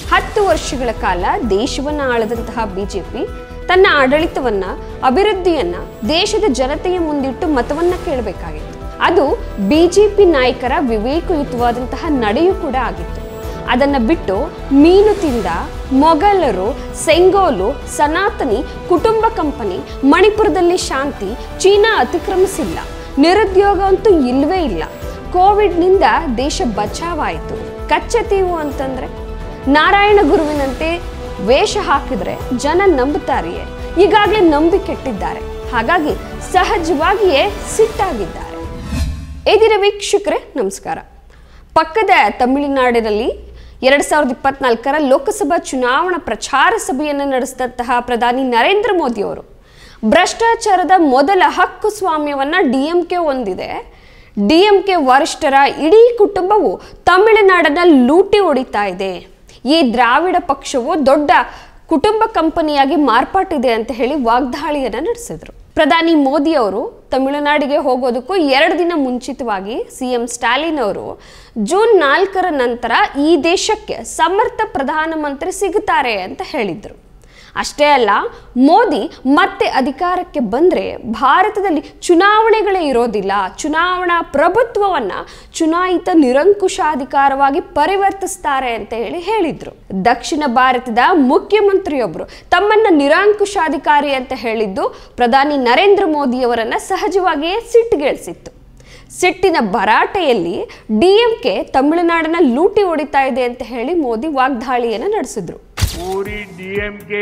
10 ವರ್ಷಗಳ ಕಾಲ ದೇಶವನ್ನು ಆಳದಂತಹ ಬಿಜೆಪಿ ತನ್ನ ಆಡಳಿತವನ್ನ ಅಭಿವೃದ್ಧಿಯನ್ನ ದೇಶದ ಜನತೆಯ ಮುಂದಿಟ್ಟು ಮತವನ್ನ ಕೇಳಬೇಕಾಗಿತ್ತು. ಅದು ಬಿಜೆಪಿ ನಾಯಕರ ವಿವೇಕಯುತವಾದಂತಹ ನಡೆಯೂ ಕೂಡ ಆಗಿತ್ತು. ಅದನ್ನ ಬಿಟ್ಟು ಮೀನು ತಿಂದ ಮೊಘಲರು, ಸೆಂಗೋಲು, ಸನಾತನಿ, ಕುಟುಂಬ ಕಂಪನಿ, ಮಣಿಪುರದಲ್ಲಿ ಶಾಂತಿ, ಚೀನಾ ಅತಿಕ್ರಮಿಸಿಲ್ಲ, ನಿರುದ್ಯೋಗ ಅಂತೂ ಇಲ್ಲವೇ ಇಲ್ಲ, ಕೋವಿಡ್ನಿಂದ ದೇಶ ಬಚಾವಾಯಿತು, ಕಚ್ಚತೀವು ಅಂತಂದ್ರೆ ನಾರಾಯಣ ಗುರುವಿನಂತೆ ವೇಷ ಹಾಕಿದ್ರೆ ಜನ ನಂಬುತ್ತಾರೆಯೇ? ಈಗಾಗಲೇ ನಂಬಿ ಕೆಟ್ಟಿದ್ದಾರೆ. ಹಾಗಾಗಿ ಸಹಜವಾಗಿಯೇ ಸಿಟ್ಟಾಗಿದ್ದಾರೆ. ಏದಿರ ವೀಕ್ಷಕರೇ, ನಮಸ್ಕಾರ. ಪಕ್ಕದ ತಮಿಳುನಾಡಿನಲ್ಲಿ 2024ರ ಲೋಕಸಭಾ ಚುನಾವಣಾ ಪ್ರಚಾರ ಸಭೆಯನ್ನು ನಡೆಸಿದಂತಹ ಪ್ರಧಾನಿ ನರೇಂದ್ರ ಮೋದಿ ಅವರು ಭ್ರಷ್ಟಾಚಾರದ ಮೊದಲ ಹಕ್ಕು ಸ್ವಾಮ್ಯವನ್ನ ಡಿಎಂಕೆ ಹೊಂದಿದೆ. ಡಿಎಂಕೆ ವರಿಷ್ಠರ ಇಡೀ ಕುಟುಂಬವು ತಮಿಳುನಾಡನ್ನ ಲೂಟಿ ಹೊಡಿತಾ ಇದೆ. ಈ ದ್ರಾವಿಡ ಪಕ್ಷವು ದೊಡ್ಡ ಕುಟುಂಬ ಕಂಪನಿಯಾಗಿ ಮಾರ್ಪಾಟಿದೆ ಅಂತ ಹೇಳಿ ವಾಗ್ದಾಳಿಯನ್ನ ನಡೆಸಿದ್ರು. ಪ್ರಧಾನಿ ಮೋದಿ ಅವರು ತಮಿಳುನಾಡಿಗೆ ಹೋಗೋದಕ್ಕೂ 2 ದಿನ ಮುಂಚಿತವಾಗಿ ಸಿಎಂ ಸ್ಟಾಲಿನ್ ಅವರು ಜೂನ್ 4ರ ನಂತರ ಈ ದೇಶಕ್ಕೆ ಸಮರ್ಥ ಪ್ರಧಾನಮಂತ್ರಿ ಸಿಗುತ್ತಾರೆ ಅಂತ ಹೇಳಿದ್ರು. ಅಷ್ಟೇ ಅಲ್ಲ, ಮೋದಿ ಮತ್ತೆ ಅಧಿಕಾರಕ್ಕೆ ಬಂದರೆ ಭಾರತದಲ್ಲಿ ಚುನಾವಣೆಗಳೇ ಇರೋದಿಲ್ಲ, ಚುನಾವಣಾ ಪ್ರಭುತ್ವವನ್ನ ಚುನಾಯಿತ ನಿರಂಕುಶಾಧಿಕಾರವಾಗಿ ಪರಿವರ್ತಿಸ್ತಾರೆ ಅಂತ ಹೇಳಿದ್ರು. ದಕ್ಷಿಣ ಭಾರತದ ಮುಖ್ಯಮಂತ್ರಿಯೊಬ್ಬರು ತಮ್ಮನ್ನ ನಿರಂಕುಶಾಧಿಕಾರಿ ಅಂತ ಹೇಳಿದ್ದು ಪ್ರಧಾನಿ ನರೇಂದ್ರ ಮೋದಿಯವರನ್ನ ಸಹಜವಾಗಿಯೇ ಸಿಟ್ಟಿಗೇಳಿಸಿತ್ತು. ಸಿಟ್ಟಿನ ಭರಾಟೆಯಲ್ಲಿ ಡಿಎಂಕೆ ತಮಿಳುನಾಡನ್ನ ಲೂಟಿ ಹೊಡಿತಾ ಇದೆ ಅಂತ ಹೇಳಿ ಮೋದಿ ವಾಗ್ದಾಳಿಯನ್ನು ನಡೆಸಿದ್ರು. पूरी डीएमके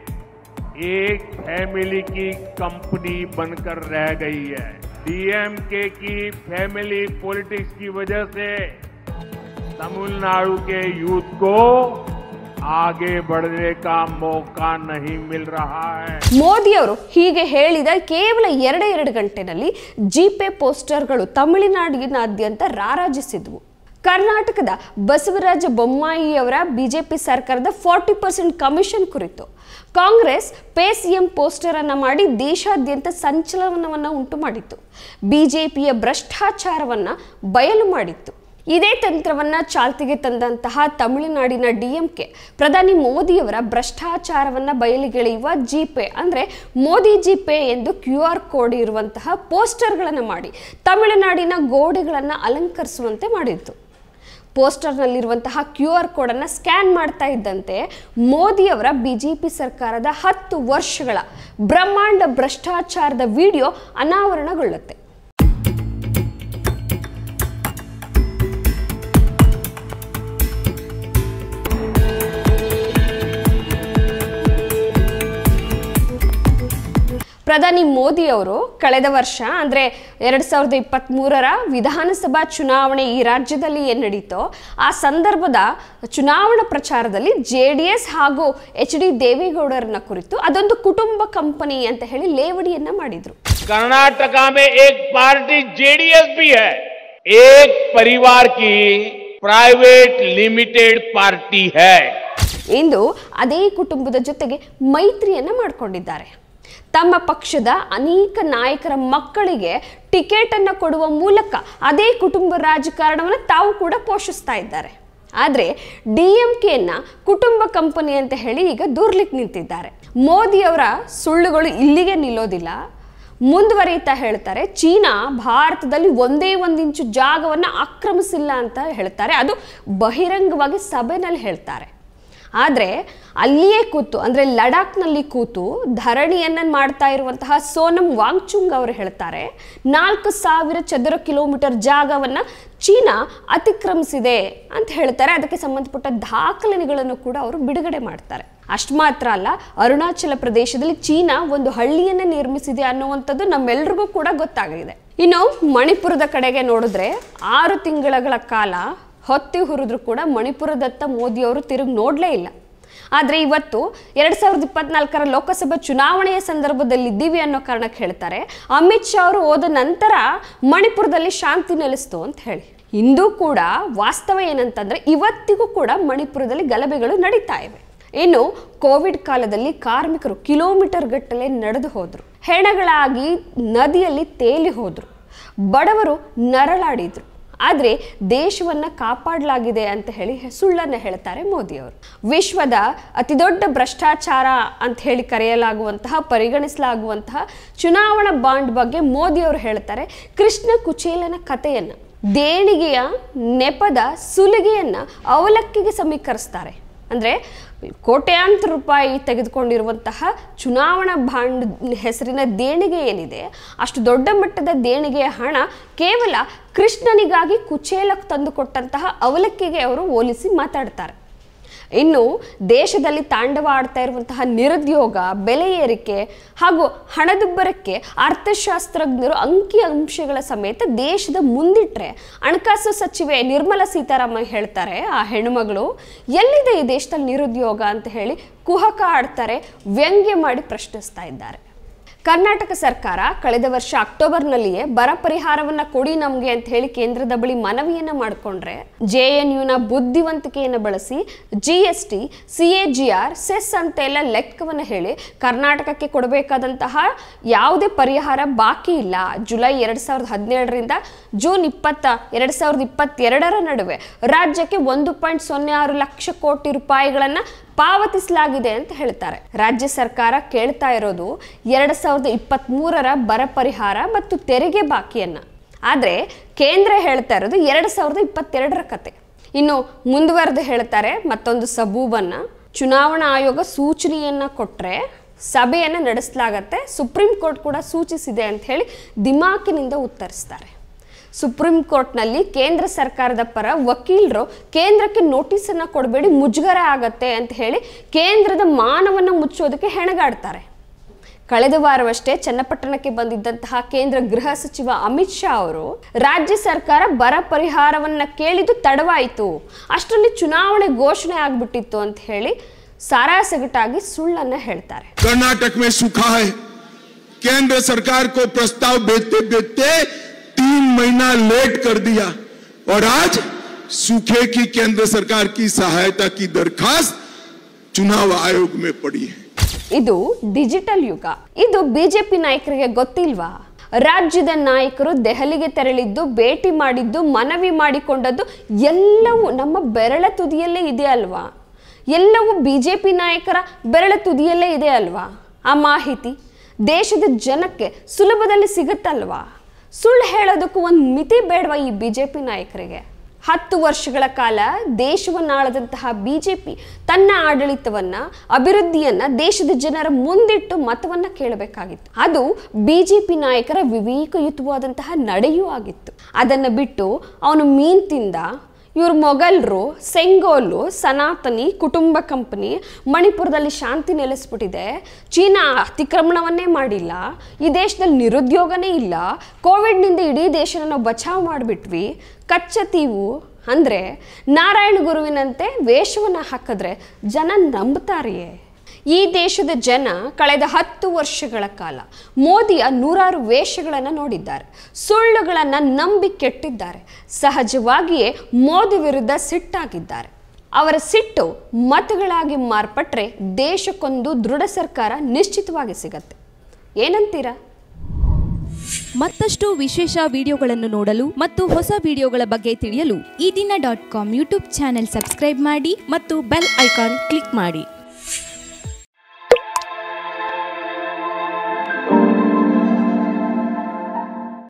एक फैमिली की कंपनी बनकर रह गई है. डीएमके की फैमिली पॉलिटिक्स की वजह से तमिलनाडु के यूथ को आगे बढ़ने का मौका नहीं मिल रहा है. ಮೋದಿ ಅವರು ಹೀಗೆ ಹೇಳಿದ ಕೇವಲ 2 ಗಂಟೆನಲ್ಲಿ ಜಿಪೆ ಪೋಸ್ಟರ್ಗಳು ತಮಿಳುನಾಡಿನಾದ್ಯಂತ ರಾರಾಜಿಸಿದ್ವು. ಕರ್ನಾಟಕದ ಬಸವರಾಜ ಬೊಮ್ಮಾಯಿಯವರ ಬಿಜೆಪಿ ಸರ್ಕಾರದ 40% ಕಮಿಷನ್ ಕುರಿತು ಕಾಂಗ್ರೆಸ್ ಪೇ ಸಿಎಂ ಪೋಸ್ಟರ್ ಅನ್ನು ಮಾಡಿ ದೇಶಾದ್ಯಂತ ಸಂಚಲನವನ್ನು ಉಂಟು ಮಾಡಿತ್ತು. ಬಿಜೆಪಿಯ ಭ್ರಷ್ಟಾಚಾರವನ್ನ ಬಯಲು ಮಾಡಿತ್ತು. ಇದೇ ತಂತ್ರವನ್ನ ಚಾಲ್ತಿಗೆ ತಂದಂತಹ ತಮಿಳುನಾಡಿನ ಡಿಎಂಕೆ ಪ್ರಧಾನಿ ಮೋದಿಯವರ ಭ್ರಷ್ಟಾಚಾರವನ್ನ ಬಯಲಿಗೆಳೆಯುವ ಜಿಪೇ ಅಂದ್ರೆ ಮೋದಿ ಜಿಪೇ ಎಂದು QR ಕೋಡ್ ಇರುವಂತಹ ಪೋಸ್ಟರ್ಗಳನ್ನು ಮಾಡಿ ತಮಿಳುನಾಡಿನ ಗೋಡೆಗಳನ್ನು ಅಲಂಕರಿಸುವಂತೆ ಮಾಡಿತ್ತು. ಪೋಸ್ಟರ್ನಲ್ಲಿರುವಂತಹ QR ಕೋಡ್ ಅನ್ನು ಸ್ಕ್ಯಾನ್ ಮಾಡ್ತಾ ಇದ್ದಂತೆ ಮೋದಿಯವರ ಬಿಜೆಪಿ ಸರ್ಕಾರದ 10 ವರ್ಷಗಳ ಬ್ರಹ್ಮಾಂಡ ಭ್ರಷ್ಟಾಚಾರದ ವಿಡಿಯೋ ಅನಾವರಣಗೊಳ್ಳುತ್ತೆ. ಪ್ರಧಾನಿ ಮೋದಿ ಅವರು ಕಳೆದ ವರ್ಷ ಅಂದ್ರೆ 2023ರ ವಿಧಾನಸಭಾ ಚುನಾವಣೆ ಈ ರಾಜ್ಯದಲ್ಲಿ ಏನು ನಡೀತೋ ಆ ಸಂದರ್ಭದ ಚುನಾವಣಾ ಪ್ರಚಾರದಲ್ಲಿ JDS ಹಾಗೂ HD ದೇವೇಗೌಡರನ್ನ ಕುರಿತು ಅದೊಂದು ಕುಟುಂಬ ಕಂಪನಿ ಅಂತ ಹೇಳಿ ಲೇವಡಿಯನ್ನ ಮಾಡಿದ್ರು. कर्नाटक में एक पार्टी JDS भी है, एक परिवार की प्राइवेट लिमिटेड पार्टी है. ಇಂದು ಅದೇ ಕುಟುಂಬದ ಜೊತೆಗೆ ಮೈತ್ರಿಯನ್ನ ಮಾಡಿಕೊಂಡಿದ್ದಾರೆ. ತಮ್ಮ ಪಕ್ಷದ ಅನೇಕ ನಾಯಕರ ಮಕ್ಕಳಿಗೆ ಟಿಕೆಟ್ ಅನ್ನು ಕೊಡುವ ಮೂಲಕ ಅದೇ ಕುಟುಂಬ ರಾಜಕಾರಣವನ್ನು ತಾವು ಕೂಡ ಪೋಷಿಸ್ತಾ ಇದ್ದಾರೆ. ಆದರೆ ಡಿಎಂಕೆಯನ್ನ ಕುಟುಂಬ ಕಂಪನಿ ಅಂತ ಹೇಳಿ ಈಗ ದೂರ್ಲಿಕ್ಕೆ ನಿಂತಿದ್ದಾರೆ. ಮೋದಿ ಅವರ ಸುಳ್ಳುಗಳು ಇಲ್ಲಿಗೆ ನಿಲ್ಲೋದಿಲ್ಲ. ಮುಂದುವರಿಯುತ್ತಾ ಹೇಳ್ತಾರೆ, ಚೀನಾ ಭಾರತದಲ್ಲಿ ಒಂದೇ 1 ಇಂಚು ಜಾಗವನ್ನು ಆಕ್ರಮಿಸಿಲ್ಲ ಅಂತ ಹೇಳ್ತಾರೆ. ಅದು ಬಹಿರಂಗವಾಗಿ ಸಭೆಯಲ್ಲಿ ಹೇಳ್ತಾರೆ. ಆದರೆ ಅಲ್ಲಿಯೇ ಕೂತು ಅಂದರೆ ಲಡಾಖ್ನಲ್ಲಿ ಕೂತು ಧರಣಿಯನ್ನು ಮಾಡ್ತಾ ಇರುವಂತಹ ಸೋನಂ ವಾಂಗ್ಚುಂಗ್ ಅವರು ಹೇಳ್ತಾರೆ 4000 ಚದರ ಕಿಲೋಮೀಟರ್ ಜಾಗವನ್ನು ಚೀನಾ ಅತಿಕ್ರಮಿಸಿದೆ ಅಂತ ಹೇಳ್ತಾರೆ. ಅದಕ್ಕೆ ಸಂಬಂಧಪಟ್ಟ ದಾಖಲೆಗಳನ್ನು ಕೂಡ ಅವರು ಬಿಡುಗಡೆ ಮಾಡ್ತಾರೆ. ಅಷ್ಟು ಮಾತ್ರ ಅಲ್ಲ, ಅರುಣಾಚಲ ಪ್ರದೇಶದಲ್ಲಿ ಚೀನಾ ಒಂದು ಹಳ್ಳಿಯನ್ನು ನಿರ್ಮಿಸಿದೆ ಅನ್ನುವಂಥದ್ದು ನಮ್ಮೆಲ್ಲರಿಗೂ ಕೂಡ ಗೊತ್ತಾಗಿದೆ. ಇನ್ನು ಮಣಿಪುರದ ಕಡೆಗೆ ನೋಡಿದ್ರೆ 6 ತಿಂಗಳ ಕಾಲ ಹೊತ್ತಿ ಹುರಿದ್ರು ಕೂಡ ಮಣಿಪುರದತ್ತ ಮೋದಿ ಅವರು ತಿರುಗಿ ನೋಡಲೇ ಇಲ್ಲ. ಆದರೆ ಇವತ್ತು 2024ರ ಲೋಕಸಭಾ ಚುನಾವಣೆಯ ಸಂದರ್ಭದಲ್ಲಿ ಇದ್ದೀವಿ ಅನ್ನೋ ಕಾರಣಕ್ಕೆ ಹೇಳ್ತಾರೆ ಅಮಿತ್ ಶಾ ಅವರು ಹೋದ ನಂತರ ಮಣಿಪುರದಲ್ಲಿ ಶಾಂತಿ ನೆಲೆಸ್ತು ಅಂತ ಹೇಳಿ. ಇಂದು ಕೂಡ ವಾಸ್ತವ ಏನಂತಂದ್ರೆ ಇವತ್ತಿಗೂ ಕೂಡ ಮಣಿಪುರದಲ್ಲಿ ಗಲಭೆಗಳು ನಡೀತಾ ಇವೆ. ಇನ್ನು ಕೋವಿಡ್ ಕಾಲದಲ್ಲಿ ಕಾರ್ಮಿಕರು ಕಿಲೋಮೀಟರ್ ಗಟ್ಟಲೆ ನಡೆದು ಹೋದ್ರು, ಹೆಣಗಳಾಗಿ ನದಿಯಲ್ಲಿ ತೇಲಿ ಹೋದ್ರು, ಬಡವರು ನರಳಾಡಿದ್ರು. ಆದರೆ ದೇಶವನ್ನು ಕಾಪಾಡಲಾಗಿದೆ ಅಂತ ಹೇಳಿ ಸುಳ್ಳನ್ನು ಹೇಳ್ತಾರೆ ಮೋದಿಯವರು. ವಿಶ್ವದ ಅತಿದೊಡ್ಡ ಭ್ರಷ್ಟಾಚಾರ ಅಂತ ಹೇಳಿ ಪರಿಗಣಿಸಲಾಗುವಂತಹ ಚುನಾವಣಾ ಬಾಂಡ್ ಬಗ್ಗೆ ಮೋದಿಯವರು ಹೇಳ್ತಾರೆ ಕೃಷ್ಣ ಕುಚೇಲನ ಕಥೆಯನ್ನು, ದೇಣಿಗೆಯ ನೆಪದ ಸುಲಿಗೆಯನ್ನು ಅವಲಕ್ಕಿಗೆ ಸಮೀಕರಿಸ್ತಾರೆ. ಅಂದರೆ ಕೋಟ್ಯಾಂತರ ರೂಪಾಯಿ ತೆಗೆದುಕೊಂಡಿರುವಂತಹ ಚುನಾವಣಾ ಬಾಂಡ್ ಹೆಸರಿನ ದೇಣಿಗೆ ಏನಿದೆ, ಅಷ್ಟು ದೊಡ್ಡ ಮಟ್ಟದ ದೇಣಿಗೆಯ ಹಣ ಕೇವಲ ಕೃಷ್ಣನಿಗಾಗಿ ಕುಚೇಲಕ್ಕೆ ತಂದುಕೊಟ್ಟಂತಹ ಅವಲಕ್ಕಿಗೆ ಅವರು ಹೋಲಿಸಿ ಮಾತಾಡ್ತಾರೆ. ಇನ್ನು ದೇಶದಲ್ಲಿ ತಾಂಡವ ಆಡ್ತಾ ಇರುವಂತಹ ನಿರುದ್ಯೋಗ, ಬೆಲೆ ಏರಿಕೆ ಹಾಗೂ ಹಣದುಬ್ಬರಕ್ಕೆ ಅರ್ಥಶಾಸ್ತ್ರಜ್ಞರು ಅಂಕಿ ಅಂಶಗಳ ಸಮೇತ ದೇಶದ ಮುಂದಿಟ್ಟರೆ ಹಣಕಾಸು ಸಚಿವೆ ನಿರ್ಮಲಾ ಸೀತಾರಾಮನ್ ಹೇಳ್ತಾರೆ, ಆ ಹೆಣ್ಣುಮಗಳು ಎಲ್ಲಿದೆ ಈ ದೇಶದಲ್ಲಿ ನಿರುದ್ಯೋಗ ಅಂತ ಹೇಳಿ ಕುಹಕ ಆಡ್ತಾರೆ, ವ್ಯಂಗ್ಯ ಮಾಡಿ ಪ್ರಶ್ನಿಸ್ತಾ ಇದ್ದಾರೆ. ಕರ್ನಾಟಕ ಸರ್ಕಾರ ಕಳೆದ ವರ್ಷ ಅಕ್ಟೋಬರ್ನಲ್ಲಿಯೇ ಬರ ಪರಿಹಾರವನ್ನು ಕೊಡಿ ನಮಗೆ ಅಂತ ಹೇಳಿ ಕೇಂದ್ರದ ಬಳಿ ಮನವಿಯನ್ನು ಮಾಡಿಕೊಂಡ್ರೆ JNUನ ಬುದ್ಧಿವಂತಿಕೆಯನ್ನು ಬಳಸಿ GST, CAGR, ಸೆಸ್ ಅಂತೆಲ್ಲ ಲೆಕ್ಕವನ್ನು ಹೇಳಿ ಕರ್ನಾಟಕಕ್ಕೆ ಕೊಡಬೇಕಾದಂತಹ ಯಾವುದೇ ಪರಿಹಾರ ಬಾಕಿ ಇಲ್ಲ. ಜುಲೈ 2017ರಿಂದ ಜೂನ್ 20, 2022 ನಡುವೆ ರಾಜ್ಯಕ್ಕೆ 1.06 ಲಕ್ಷ ಕೋಟಿ ರೂಪಾಯಿಗಳನ್ನು ಪಾವತಿಸಲಾಗಿದೆ ಅಂತ ಹೇಳ್ತಾರೆ. ರಾಜ್ಯ ಸರ್ಕಾರ ಕೇಳ್ತಾ ಇರೋದು 2023ರ ಬರ ಪರಿಹಾರ ಮತ್ತು ತೆರಿಗೆ ಬಾಕಿಯನ್ನ. ಆದರೆ ಕೇಂದ್ರ ಹೇಳ್ತಾ ಇರೋದು 2022ರ ಕತೆ. ಇನ್ನು ಮುಂದುವರೆದು ಹೇಳ್ತಾರೆ ಮತ್ತೊಂದು ಸಬೂಬನ್ನ, ಚುನಾವಣಾ ಆಯೋಗ ಸೂಚನೆಯನ್ನ ಕೊಟ್ಟರೆ ಸಭೆಯನ್ನು ನಡೆಸಲಾಗತ್ತೆ, ಸುಪ್ರೀಂ ಕೋರ್ಟ್ ಕೂಡ ಸೂಚಿಸಿದೆ ಅಂತ ಹೇಳಿ ದಿಮಾಕಿನಿಂದ ಉತ್ತರಿಸ್ತಾರೆ. ಸುಪ್ರೀಂ ಕೋರ್ಟ್ನಲ್ಲಿ ಕೇಂದ್ರ ಸರ್ಕಾರದ ಪರ ವಕೀಲರು ಕೇಂದ್ರಕ್ಕೆ ನೋಟಿಸನ್ನು ಕೊಡಬೇಡಿ, ಮುಜುಗರ ಆಗತ್ತೆ ಅಂತ ಹೇಳಿ ಕೇಂದ್ರದ ಮಾನವನ್ನು ಮುಚ್ಚೋದಕ್ಕೆ ಹೆಣಗಾಡ್ತಾರೆ. ಕಳೆದ ವಾರವಷ್ಟೇ ಚನ್ನಪಟ್ಟಣಕ್ಕೆ ಬಂದಿದ್ದಂತಹ ಕೇಂದ್ರ ಗೃಹ ಸಚಿವ ಅಮಿತ್ ಶಾ ಅವರು ರಾಜ್ಯ ಸರ್ಕಾರ ಬರ ಪರಿಹಾರವನ್ನು ಕೇಳಿದ್ದು ತಡವಾಯಿತು, ಅಷ್ಟರಲ್ಲಿ ಚುನಾವಣೆ ಘೋಷಣೆ ಆಗ್ಬಿಟ್ಟಿತ್ತು ಅಂತ ಹೇಳಿ ಸಾರಾಸಗಟಾಗಿ ಸುಳ್ಳನ್ನ ಹೇಳ್ತಾರೆ. कर्नाटक में सूखा है, केंद्र सरकार को प्रस्ताव भेजते भेजते 3 महीना लेट कर दिया और आज सूखे की केंद्र सरकार की सहायता की दरखास्त चुनाव आयोग में पड़ी है. ಇದು ಡಿಜಿಟಲ್ ಯುಗ. ಇದು ಬಿಜೆಪಿ ನಾಯಕರಿಗೆ ಗೊತ್ತಿಲ್ವಾ? ರಾಜ್ಯದ ನಾಯಕರು ದೆಹಲಿಗೆ ತೆರಳಿದ್ದು, ಭೇಟಿ ಮಾಡಿದ್ದು, ಮನವಿ ಮಾಡಿಕೊಂಡದ್ದು ಎಲ್ಲವೂ ನಮ್ಮ ಬೆರಳ ತುದಿಯಲ್ಲೇ ಇದೆ ಅಲ್ವಾ? ಎಲ್ಲವೂ ಬಿಜೆಪಿ ನಾಯಕರ ಬೆರಳ ತುದಿಯಲ್ಲೇ ಇದೆ ಅಲ್ವಾ? ಆ ಮಾಹಿತಿ ದೇಶದ ಜನಕ್ಕೆ ಸುಲಭದಲ್ಲಿ ಸಿಗುತ್ತಲ್ವಾ? ಸುಳ್ಳು ಹೇಳೋದಕ್ಕೂ ಒಂದು ಮಿತಿ ಬೇಡವಾ ಈ ಬಿಜೆಪಿ ನಾಯಕರಿಗೆ? 10 ವರ್ಷಗಳ ಕಾಲ ದೇಶವನ್ನಾಳದಂತಹ ಬಿಜೆಪಿ ತನ್ನ ಆಡಳಿತವನ್ನ, ಅಭಿವೃದ್ಧಿಯನ್ನ ದೇಶದ ಜನರ ಮುಂದಿಟ್ಟು ಮತವನ್ನ ಕೇಳಬೇಕಾಗಿತ್ತು. ಅದು ಬಿಜೆಪಿ ನಾಯಕರ ವಿವೇಕಯುತವಾದಂತಹ ನಡೆಯೂ ಆಗಿತ್ತು. ಅದನ್ನ ಬಿಟ್ಟು ಅವನು ಮೀನ್ ತಿಂದ, ಇವರು ಮೊಘಲರು, ಸೆಂಗೋಲು, ಸನಾತನಿ ಕುಟುಂಬ ಕಂಪನಿ ಮಣಿಪುರದಲ್ಲಿ ಶಾಂತಿ ನೆಲೆಸ್ಬಿಟ್ಟಿದೆ, ಚೀನಾ ಅತಿಕ್ರಮಣವನ್ನೇ ಮಾಡಿಲ್ಲ, ಈ ದೇಶದಲ್ಲಿ ನಿರುದ್ಯೋಗನೇ ಇಲ್ಲ, ಕೋವಿಡ್ನಿಂದ ಇಡೀ ದೇಶನ ನಾವು ಬಚಾವ್ ಮಾಡಿಬಿಟ್ವಿ, ಕಚ್ಚತೀವು ಅಂದರೆ ನಾರಾಯಣ ಗುರುವಿನಂತೆ ವೇಷವನ್ನು ಹಾಕಿದ್ರೆ ಜನ ನಂಬುತ್ತಾರೆಯೇ? ಈ ದೇಶದ ಜನ ಕಳೆದ 10 ವರ್ಷಗಳ ಕಾಲ ಮೋದಿಯ 100 ವೇಷಗಳನ್ನು ನೋಡಿದ್ದಾರೆ, ಸುಳ್ಳುಗಳನ್ನು ನಂಬಿ ಕೆಟ್ಟಿದ್ದಾರೆ, ಸಹಜವಾಗಿಯೇ ಮೋದಿ ವಿರುದ್ಧ ಸಿಟ್ಟಾಗಿದ್ದಾರೆ. ಅವರ ಸಿಟ್ಟು ಮತಗಳಾಗಿ ಮಾರ್ಪಟ್ರೆ ದೇಶಕ್ಕೊಂದು ದೃಢ ಸರ್ಕಾರ ನಿಶ್ಚಿತವಾಗಿ ಸಿಗತ್ತೆ. ಏನಂತೀರಾ? ಮತ್ತಷ್ಟು ವಿಶೇಷ ವಿಡಿಯೋಗಳನ್ನು ನೋಡಲು ಮತ್ತು ಹೊಸ ವಿಡಿಯೋಗಳ ಬಗ್ಗೆ ತಿಳಿಯಲು ಈ ದಿನ .com ಯೂಟ್ಯೂಬ್ ಚಾನೆಲ್ ಸಬ್ಸ್ಕ್ರೈಬ್ ಮಾಡಿ ಮತ್ತು ಬೆಲ್ ಐಕಾನ್ ಕ್ಲಿಕ್ ಮಾಡಿ.